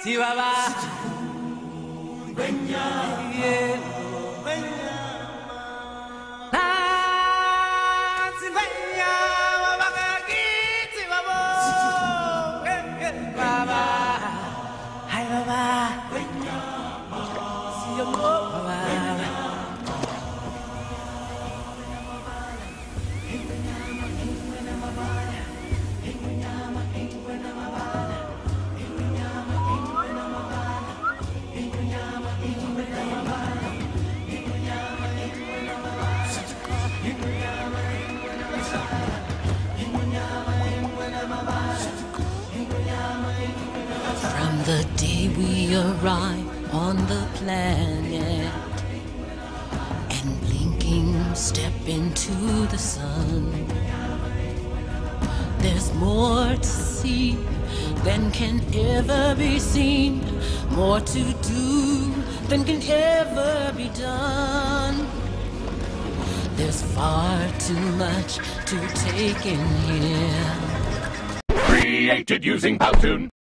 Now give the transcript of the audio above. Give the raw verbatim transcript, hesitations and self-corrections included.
Chihuahua. Yeah. Ah, Chihuahua, wabakaki, Chihuahua. Eh, eh, Baba. Hi, Baba. See you more, Baba. From the day we arrive on the planet and blinking step into the sun, there's more to see than can ever be seen, more to do than can ever be done. There's far too much to take in here. Created using Powtoon.